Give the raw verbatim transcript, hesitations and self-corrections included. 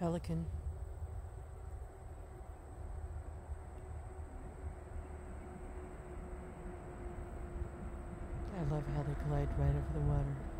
Pelican. I love how they glide right over the water.